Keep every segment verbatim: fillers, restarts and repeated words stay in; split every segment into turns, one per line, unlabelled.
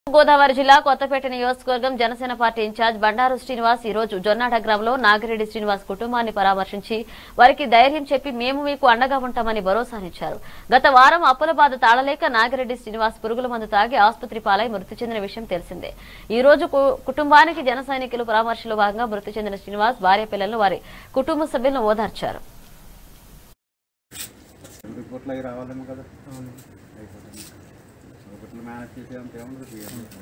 గోదావరి జిల్లా కొత్తపేట నియోజకవర్గం Janasena party in charge Bandaru Srinivas ఈ రోజు జొన్నాడ గ్రామంలో నాగిరెడ్డి శ్రీనివాస్ కుటుంబాన్ని పరామర్శించి వారికి ధైర్యం చెప్పి మేము మీకు అండగా ఉంటామని భరోసానిచ్చారు. గత వారం అప్పుల బాధ తాళలేక నాగిరెడ్డి శ్రీనివాస్ పురుగుల మందు తాగి ఆసుపత్రి పాలై మృతి చెందిన విషయం తెలిసిందే. ఈ రోజు కుటుంబానికి జన సైనికులు పరామర్శలో భాగంగా మృతి చెందిన శ్రీనివాస్ భార్య పిల్లలను వారి కుటుంబ సభ్యులను ఓదార్చారు.
మేనేజ్ చేసే అంత ఏముండదు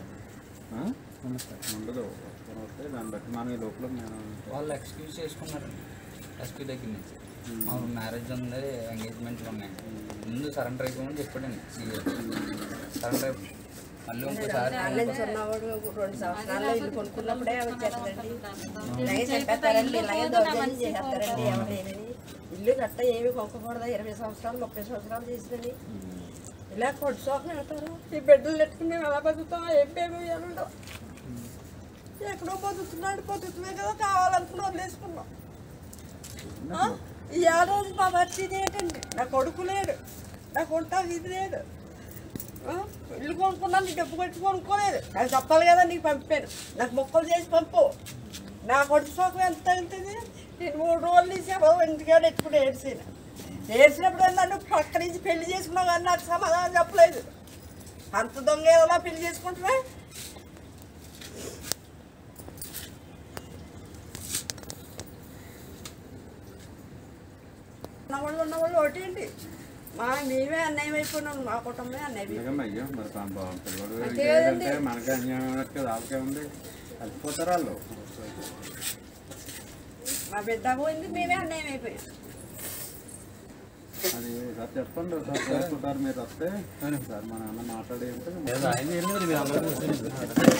ఉండదు వస్తే దాన్ని బట్టి మనం ఈ లోపల
వాళ్ళు ఎక్స్క్యూజ్ చేసుకున్నారు. ఎస్పీ దగ్గర నుంచి మాకు మ్యారేజ్ ఉంది, ఎంగేజ్మెంట్లు ఉన్నాయి, ముందు సరెండర్ అయిపోమని చెప్పాడండి సీఎం. సరెండర్ మళ్ళీ ఇంకోసారి
రెండు సంవత్సరాల్లో ఇల్లు కొనుక్కున్నప్పుడే వచ్చేస్తుందండి. ఇలాగే చెప్పేస్తారండి, ఇలాగే దౌర్జన్యం చేసేస్తారండి. ఎవరైనా ఇల్లు కట్ట ఏమి కొనుక్కకూడదా? ఇరవై సంవత్సరాలు ముప్పై సంవత్సరాలు చేసిందండి. ఇలా కొట్టు సోకం వెళ్తారు. ఈ బిడ్డలు పెట్టుకుని మేము ఎలా బతుకుతాం? ఏం పేరు ఉండవు. ఎక్కడో బతుకుతున్నాడు, బతుకుతున్నాయి కదా, కావాలనుకుని వదిలేసుకున్నాం. ఈ ఆ రోజు మా పరిస్థితి ఏంటండి? నా కొడుకు లేడు, నాకు ఉంటా ఇది లేదు. ఇల్లు కొనుక్కున్నాను, నీ డబ్బు కట్టి కొనుక్కోలేదు. నాకు చెప్పాలి కదా, నీకు పంపాను, నాకు మొక్కలు చేసి పంపు. నా కొడుకు సోకం ఎంత తగ్గుతుంది? నేను మూడు రోజులు తీసి ఇంటికాడ ఎట్టుకుని ఏడ్చాను. ఏడ్చినప్పుడు నన్ను పక్క నుంచి పెళ్లి చేసుకున్నావు కానీ నాకు సమాధానం చెప్పలేదు. అంత దొంగ ఏదోలా పెళ్లి చేసుకుంటున్నా? ఉన్నవాళ్ళు ఉన్నవాళ్ళు ఒకటేంటి, మా మేమే అన్యాయం అయిపోయినాం, మా కుటుంబమే అన్యాయం.
మనకి అన్యాయం ఉంది, కలిసిపోతారు వాళ్ళు.
మా బిడ్డ పోయింది, మేమే అన్యాయం అయిపోయాం.
అది సార్ చెప్పండి, సార్ చేసుకుంటారు మీరు వస్తే సార్ మన అన్న మాట్లాడి